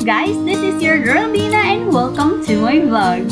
guys? This is your girl Dina and welcome to my vlog.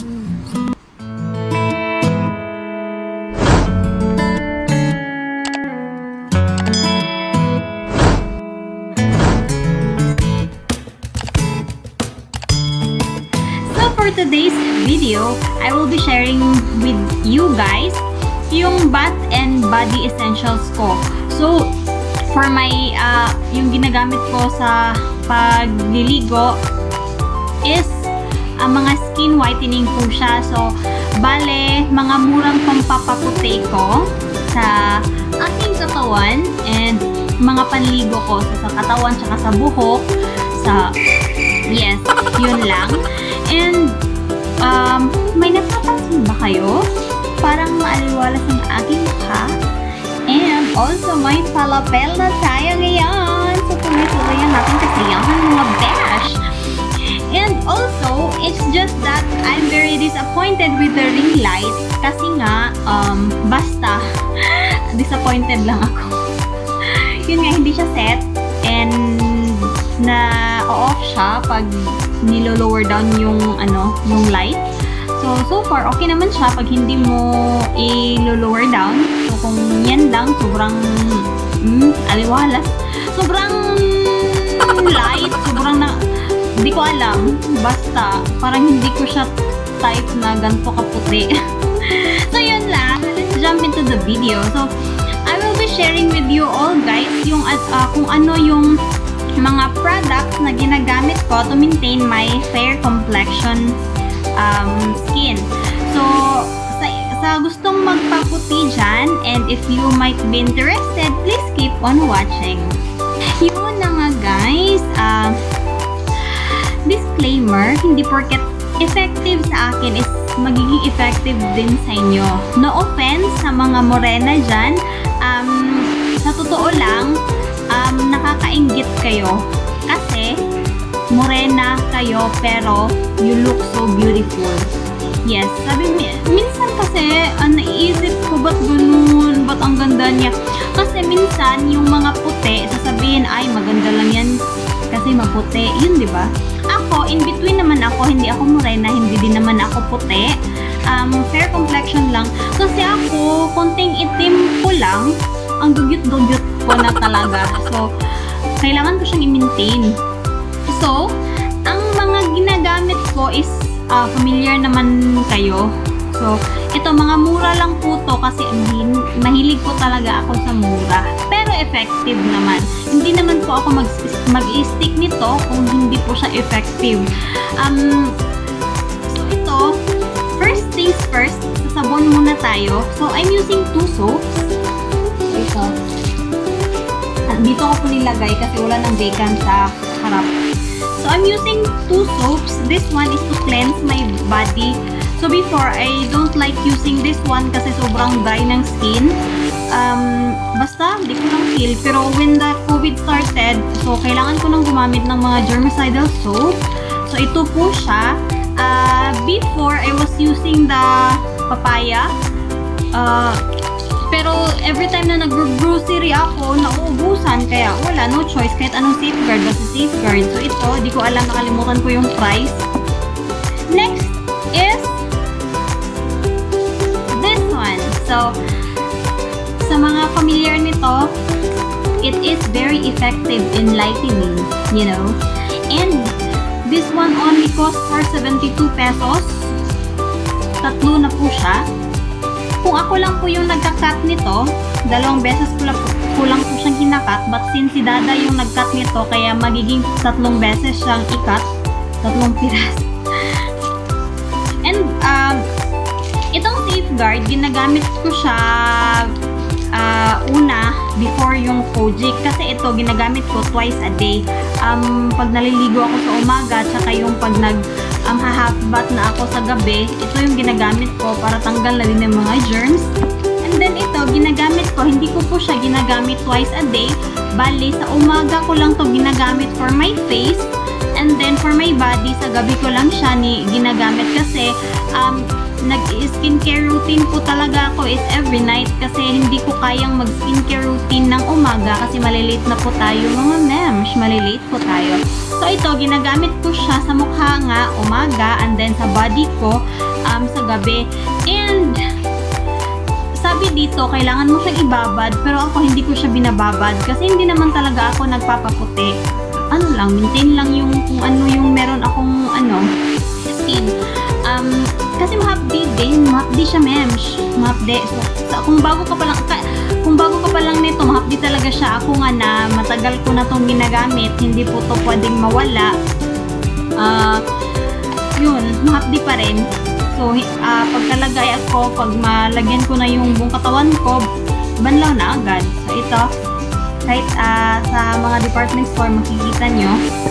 So for today's video, I will be sharing with you guys yung bath and body essentials ko. So for my yung ginagamit ko sa pagliligo is mga skin whitening po siya. So bale, mga murang pampapaputi ko sa aking katawan and mga panligo ko sa katawan tsaka sa buhok, sa yes, yun lang. And may napapansin ba kayo? Parang maaliwalas ang aking mukha. And also, may palapel na tayo ngayon. So, tuloy-tuloy yan natin kasiyahan mga besh. And also, it's just that I'm very disappointed with the ring light. Kasi nga, basta, disappointed lang ako. Yun nga, hindi siya set. And, na-off siya pag nilo-lower down yung, yung light. So far, okay naman siya pag hindi mo i-lower down. So, kung yan lang, sobrang aliwalas. Sobrang light. Sobrang hindi ko alam. Basta, parang hindi ko siya type na ganito kaputi. So, yun lang. Let's jump into the video. So, I will be sharing with you all guys yung kung ano yung mga products na ginagamit ko to maintain my fair complexion skin. So, sa gustong magpaputi dyan, and if you might be interested, please keep on watching. Yun na nga guys, disclaimer, hindi porket effective sa akin is magiging effective din sa inyo. No offense sa mga morena dyan, sa totoo lang, nakakainggit kayo kasi morena kayo pero you look so beautiful. Yes, sabi minsan kasi naiisip ko ba't ganun, ba't ang ganda niya. Kasi minsan yung mga puti sasabihin ay maganda lang yan kasi maputi, yun di ba? Ako, in between naman ako, hindi ako morena, hindi din naman ako puti. Fair complexion lang. Kasi ako, konting itim ko lang, ang dugyot-dugyot ko na talaga. So, kailangan ko siyang i-maintain. So, ang mga ginagamit ko is familiar naman kayo. So, ito mga mura lang po to kasi mahilig po talaga ako sa mura. Pero effective naman. Hindi naman po ako mag-stick nito kung hindi po siya effective. So, ito, first things first, sabon muna tayo. So, I'm using 2 soaps. Ito. Dito ko po nilagay kasi wala nang vacant sa harap. So, I'm using 2 soaps. This one is to cleanse my body. So, before, I don't like using this one kasi sobrang dry ng skin. Basta, hindi ko lang feel. Pero, when the COVID started, so, kailangan ko nang gumamit ng mga germicidal soap. So, ito po siya. Before, I was using the papaya. Pero, every time na nag-grocery ako, nauubusan. Kaya, wala, no choice. Kahit anong safeguard, basta safeguard. So, ito, di ko alam, nakalimutan ko yung price. Next is this one. So, sa mga familiar nito, it is very effective in lightening, you know. And, this one only cost for 72 pesos. Tatlo na po siya. Kung ako lang po yung nagka-cut nito, 2 beses ko lang po siyang kinakat. But since si Dada yung nag-cut nito, kaya magiging 3 beses siyang i-cut. 3 piras. And, itong safeguard, ginagamit ko siya una, before yung Kojic. Kasi ito, ginagamit ko twice a day. Pag naliligo ako sa umaga, tsaka yung pag half bath na ako sa gabi, ito yung ginagamit ko para tanggal na din ng mga germs. And then ito, ginagamit ko, hindi ko po siya ginagamit twice a day. Bali, sa umaga ko lang to ginagamit for my face. And then for my body, sa gabi ko lang siya ginagamit kasi nag-skincare routine po talaga ako is every night kasi hindi ko kayang mag-skincare routine ng umaga kasi malilate na po tayo mga mems, malilate po tayo. So ito, ginagamit ko siya sa mukha nga umaga and then sa body ko sa gabi. And sabi dito, kailangan mo siyang ibabad pero ako hindi ko siya binababad kasi hindi naman talaga ako nagpapaputi. Ano lang, maintain lang yung kung ano yung meron akong skin. Kasi mahapdi din, mahapdi siya mems, mahapdi. So kung bago ka pa lang nito, mahapdi talaga siya. Ako nga na matagal ko na tong ginagamit, hindi po to pwedeng mawala. Yun, mahapdi pa rin. So pagkalagay ako, pag malagyan ko na yung buong katawan ko, banlaw na agad. So ito, kahit sa mga department store makikita nyo.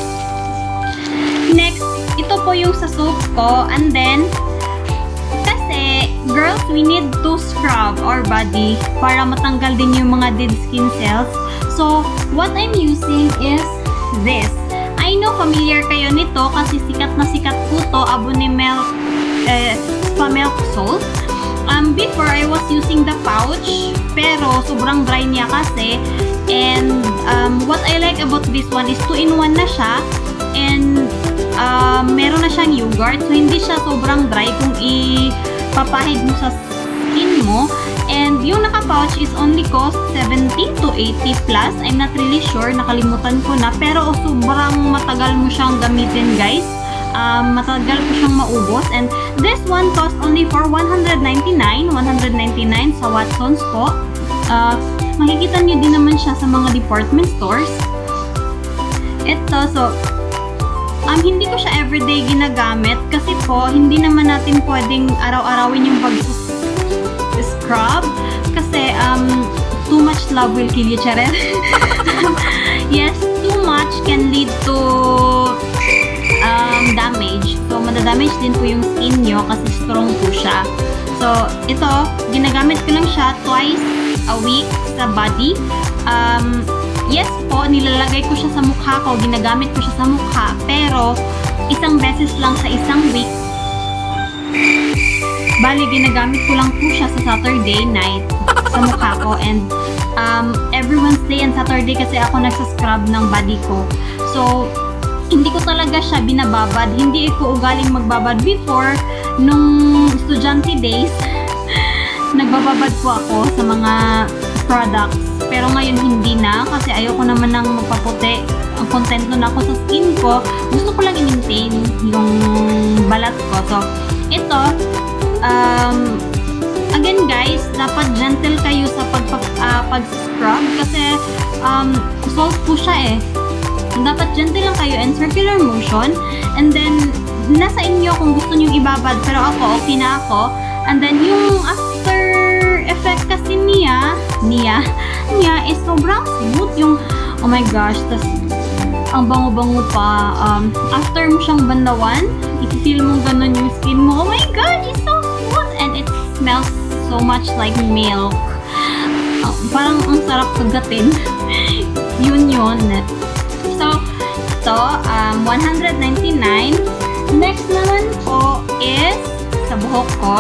Next, ito po yung sa soap ko. And then, kasi, girls, we need to scrub our body para matanggal din yung mga dead skin cells. So, what I'm using is this. I know familiar kayo nito kasi sikat na sikat po to, Abonimel Spa Milk Salt. Before, I was using the pouch, pero sobrang dry niya kasi. And what I like about this one is 2-in-1 na siya. And meron na siyang yogurt. So, hindi siya sobrang dry kung ipapahid mo sa skin mo. And yung naka-pouch is only cost 70 to 80 plus. I'm not really sure. Nakalimutan ko na. Pero sobrang matagal mo siyang gamitin, guys. Matagal ko siyang maubos. And this one cost only for 199 sa Watsons po. Makikita nyo din naman siya sa mga department stores. Ito, so hindi ko siya everyday ginagamit kasi po hindi naman natin pwedeng araw-arawin yung pag-scrub kasi too much love will kill you, charet. Yes, too much can lead to damage. So, madadamage din po yung skin nyo kasi strong po siya. So, ito, ginagamit ko lang siya twice a week sa body. Yes po, nilalagay ko siya sa mukha ko, ginagamit ko siya sa mukha, pero isang beses lang sa isang week. Bali, ginagamit ko lang po siya sa Saturday night sa mukha ko. And every Wednesday and Saturday kasi ako nagsascrub ng body ko. So, hindi ko talaga siya binababad. Hindi ko ugaling magbabad before. Nung estudyante days, nagbababad po ako sa mga products. Pero ngayon hindi na kasi ayoko naman nang magpaputi. Ang content na ako sa skin ko. Gusto ko lang i-maintain yung balat ko. So, ito, again guys, dapat gentle kayo sa pag-scrub kasi salt po siya eh. Dapat gentle lang kayo and circular motion. And then, nasa inyo kung gusto nyo ibabad. Pero ako, okay na ako. And then, yung after effect kasi niya is sobrang smooth. Yung, oh my gosh, tas ang bango-bango pa. After mo siyang bandawan, i-feel mo ganun yung skin mo. Oh my god, it's so smooth. And it smells so much like milk. Parang ang sarap kagatin. Yun. So, ito, 199. Next naman po is sa buhok ko.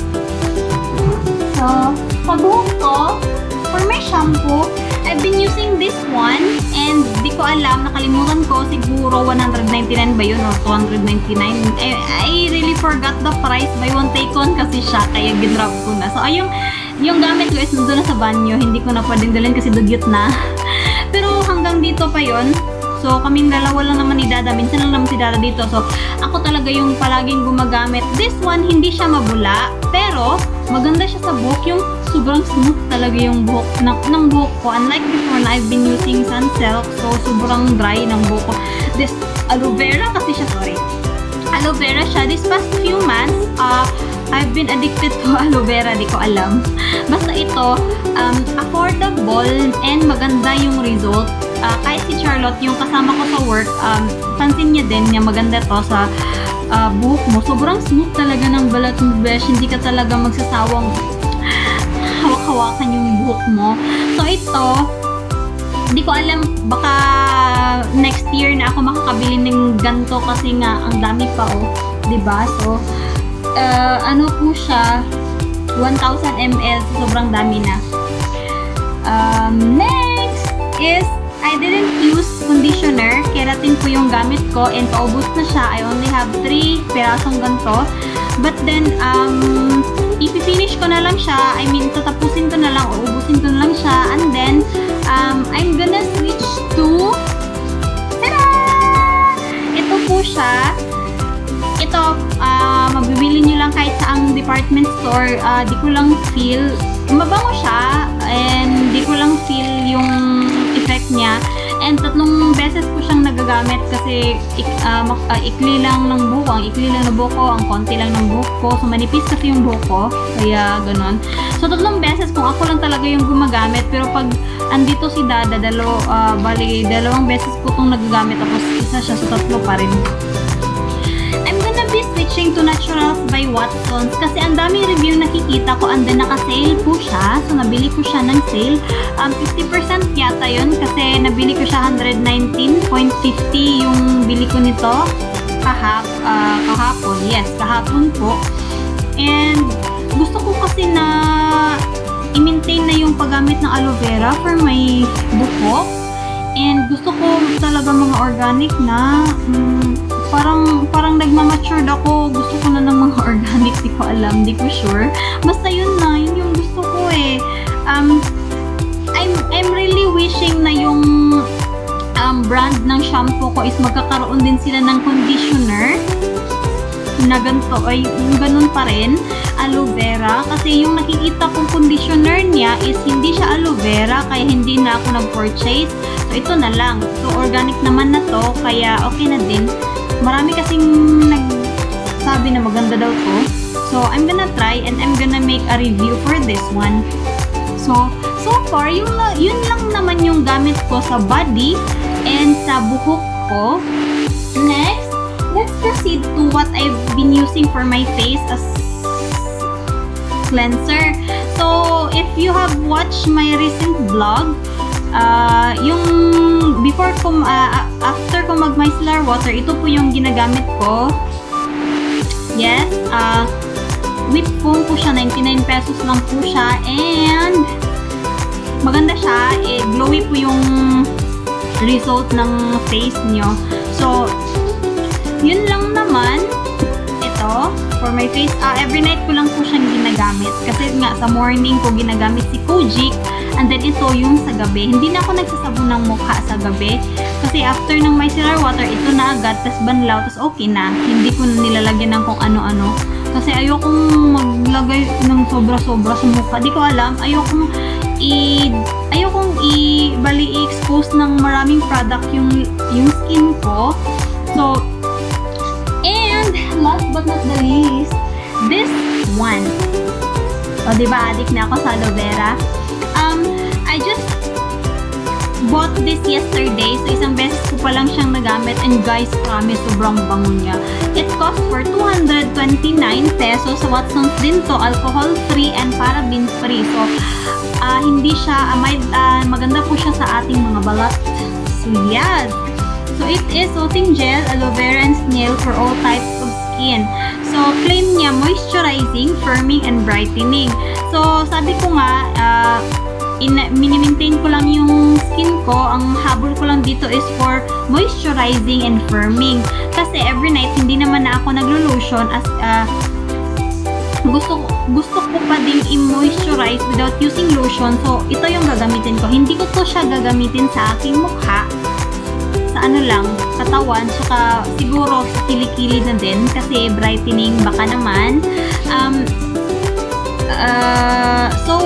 So, sa buhok ko, for my shampoo, I've been using this one and di ko alam, nakalimutan ko, siguro 199 ba yun or 299. I really forgot the price. Buy one take one kasi siya, kaya ginrab ko na. So, yung gamit ko is nandun na sa banyo. Hindi ko na pwedeng dalhin kasi dugyot na. Pero hanggang dito pa yon. So, kaming dalawa lang naman ni Dada. Minsan lang naman si Dada dito. So, ako talaga yung palaging gumagamit. This one, hindi siya mabula. Pero, maganda siya sa buhok. Yung sobrang smooth talaga yung buhok ng buhok ko. Unlike before na I've been using Sunsilk. So, sobrang dry ng buhok ko. This aloe vera kasi siya, sorry. Aloe vera siya. This past few months, I've been addicted to aloe vera. Di ko alam. Basta ito, affordable and maganda yung result. Kahit si Charlotte, yung kasama ko sa work, pansin niya din niya maganda to sa buhok mo. Sobrang smooth talaga ng balat mo, besh. Hindi ka talaga magsasawang hawak-hawakan yung buhok mo. So, ito, hindi ko alam, baka next year na ako makakabili ng ganito kasi nga, ang dami pa, oh. Diba? So, ano po siya, 1,000 ml. Sobrang dami na. Next is, I didn't use conditioner. Keratin po yung gamit ko and paubos na siya. I only have 3 pirasong ganito. But then, ipifinish ko na lang siya. I mean, tatapusin ko na lang, uubusin ko na lang siya. And then, I'm gonna switch to, tada! Ito po siya. Ito, mabibili nyo lang kahit saang department store. Di ko lang feel, mabango siya. And di ko lang feel yung effect niya. And 3 beses ko siyang nagagamit kasi ikli lang ng buhok. Ang ikli lang ng buhok ko, ang konti lang ng buhok ko. So, manipis kasi yung buhok ko. Kaya, ganun. So, 3 beses kung ako lang talaga yung gumagamit. Pero pag andito si Dada, bali, 2 beses ko itong nagagamit. Tapos, isa siya. So, 3 pa rin. I'm gonna be switching to Naturals by Watsons kasi ang daming review nakikita ko and then naka-sale po siya. So, nabili ko siya ng sale. 50% yata yun kasi nabili ko siya 119.50 yung bili ko nito kahapon. Yes, kahapon po. And gusto ko kasi na i-maintain na yung paggamit ng aloe vera for my buhok. And gusto ko talaga mga organic na parang nagmamatured ako. Gusto ko na ng mga organic. Di ko alam. Di ko sure. Basta yun na. Yun yung gusto ko eh. I'm really wishing na yung brand ng shampoo ko is magkakaroon din sila ng conditioner na ganito. Ay, yung ganun pa rin. Aloe vera. Kasi yung nakikita kong conditioner niya is hindi siya aloe vera. Kaya hindi na ako nag-purchase. So, ito na lang. So, organic naman na to. Kaya okay na din. Marami kasing nagsabi na maganda daw to. So, I'm gonna try and I'm gonna make a review for this one. So far, yun lang naman yung gamit ko sa body and sa buhok ko. Next, let's proceed to what I've been using for my face as cleanser. So, if you have watched my recent vlog, yung before ko, after ko mag-micellar water, ito po yung ginagamit ko. Yes, whip foam po siya, 99 pesos lang po siya, and maganda siya, glowy po yung result ng face nyo. So, yun lang naman, ito, for my face, every night ko lang po siyang ginagamit, kasi nga, sa morning ko ginagamit si Kojic. And then, ito yung sa gabi. Hindi na ako nagsasabon ng mukha sa gabi. Kasi after ng micellar water, ito na agad, tas banlaw, tas okay na. Hindi ko na nilalagyan ng kung ano-ano. Kasi ayokong maglagay ng sobra-sobra sa mukha. Di ko alam. Ayokong i-expose ng maraming product yung skin ko. So, and last but not the least, this one. O, diba, addict na ako sa aloe vera. I just bought this yesterday. So, isang beses ko pa lang siyang nagamit. And guys, promise, sobrang bango niya. It cost for 229 pesos. Sa Watsons din to. Alcohol-free and paraben-free. So, hindi siya, maganda po siya sa ating mga balat. So, yes. So, it is soothing gel, aloe vera, and snail for all types of skin. So, claim niya moisturizing, firming, and brightening. So, sabi ko nga, mini-maintain ko lang yung skin ko. Ang habol ko lang dito is for moisturizing and firming. Kasi every night, hindi naman na ako naglo-lotion as gusto ko pa din i-moisturize without using lotion. So, ito yung gagamitin ko. Hindi ko to siya gagamitin sa aking mukha. Sa ano lang, katawan, saka siguro sa kilikili na din. Kasi brightening, baka naman. So,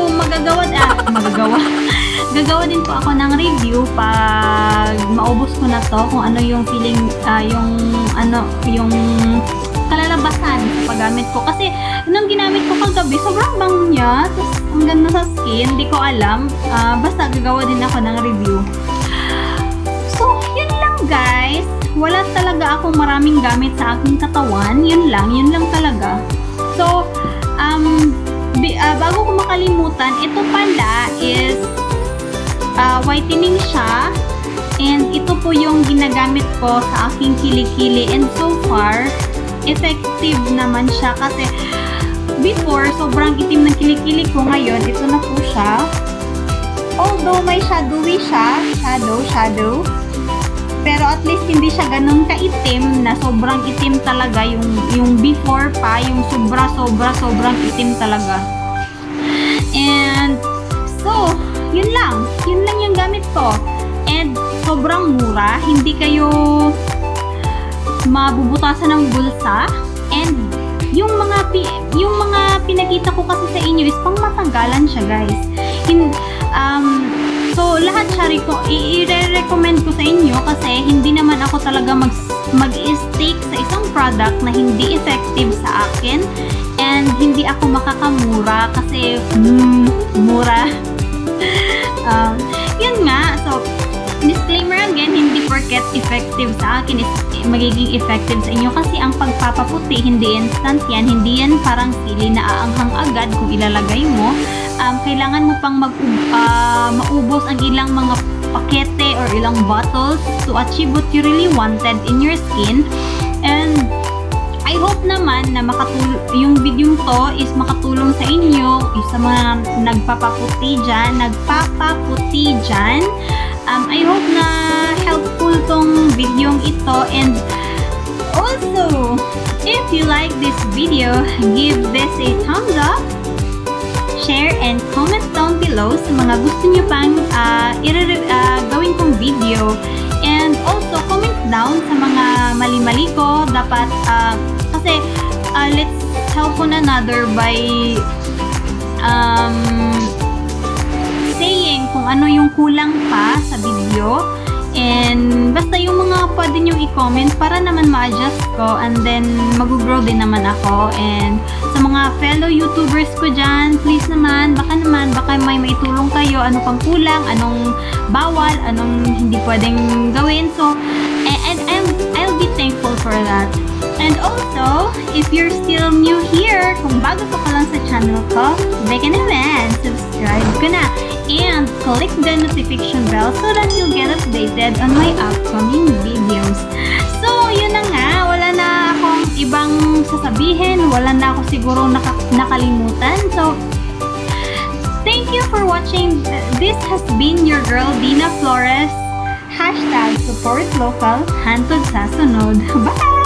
gagawa din po ako ng review pag maubos ko na to, kung ano yung feeling, yung kalalabasan sa paggamit ko. Kasi, nung ginamit ko kagabi, sobrang bango niya. Tapos, ang ganda sa skin, di ko alam. Basta, gagawa din ako ng review. So, yun lang guys. Wala talaga akong maraming gamit sa aking katawan. Yun lang talaga. So, bago ko makalimutan, ito pala is whitening siya, and ito po yung ginagamit ko sa aking kilikili, and so far effective naman siya kasi before, sobrang itim ng kilikili ko. Ngayon, ito na po siya. Although may shadowy siya, shadow, pero at least hindi siya ganun kaitim na sobrang itim talaga. Yung before pa, yung sobrang itim talaga. And so, yun lang yung gamit ko. And sobrang mura, hindi kayo mabubutasan ng bulsa. And yung mga pinakita ko kasi sa inyo is pang matagalan siya, guys. So lahat siya i-recommend ko sa inyo kasi hindi naman ako talaga mag-stick sa isang product na hindi effective sa akin, and hindi ako makakamura kasi mura. Yun nga. So disclaimer again, hindi porket effective sa akin is magiging effective sa inyo kasi ang pagpapaputi hindi instant yan, hindi yan parang sili na aanghang agad kung ilalagay mo. Kailangan mo pang maubos ang ilang mga pakete or ilang bottles to achieve what you really wanted in your skin. And I hope naman na yung video to is makatulong sa inyo, sa mga nagpapaputi dyan. I hope na helpful tong video ito. And also, if you like this video, give this a thumbs up, share, and comment down below sa mga gusto nyo pang gawin kong video. And also, comment down sa mga mali-mali ko. Dapat, kasi let's help one another by saying kung ano yung kulang pa sa video. And basta yung mga pwede nyo i-comment para naman ma-adjust ko, and then mag-grow din naman ako. And sa mga fellow YouTubers ko dyan, please naman, baka may maitulong kayo, ano pang kulang, anong bawal, anong hindi pwedeng gawin. So, and I'll be thankful for that. And also, if you're still new here, kung bago ka pa lang sa channel ko, baka naman, subscribe ka na. And click the notification bell so that you'll get updated on my upcoming videos. So, yun na nga. Wala na akong ibang sasabihin. Wala na ako siguro nakalimutan. So, thank you for watching. This has been your girl, Dina Flores. #support local. Hantod sa sunod. Bye!